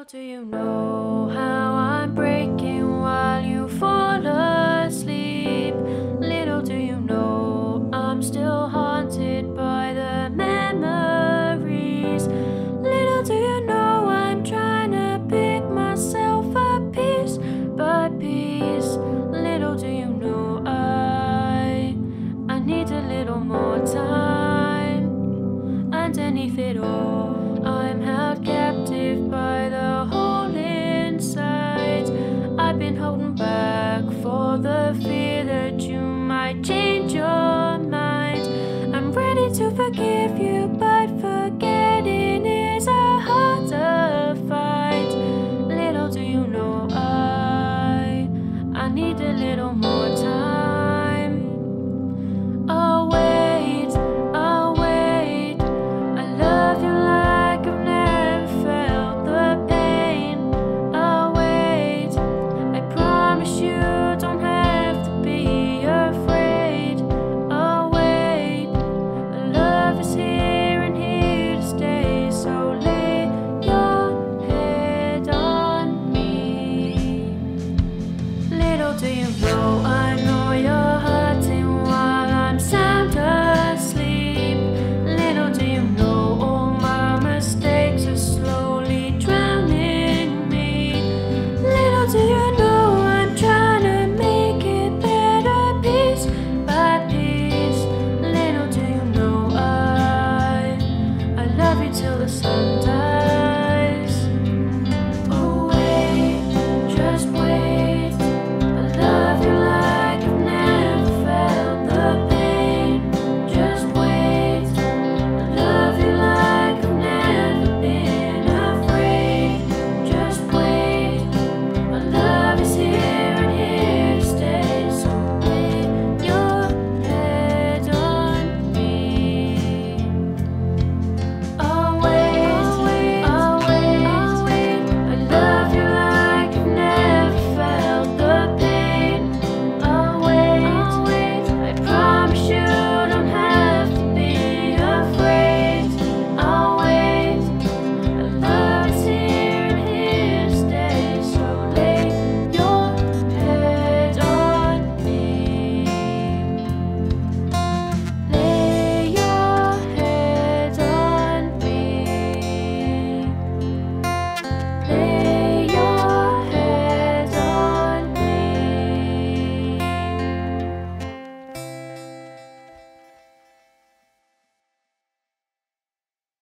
do you know how I'm breaking while you fall asleep? Little do you know I'm still haunted by the memories. Little do you know I'm trying to pick myself up piece by piece. Little do you know I need a little more time. Underneath it all, I'm held captive by the hole inside. I've been holding back for the fear that you might change your mind. I'm ready to forgive you,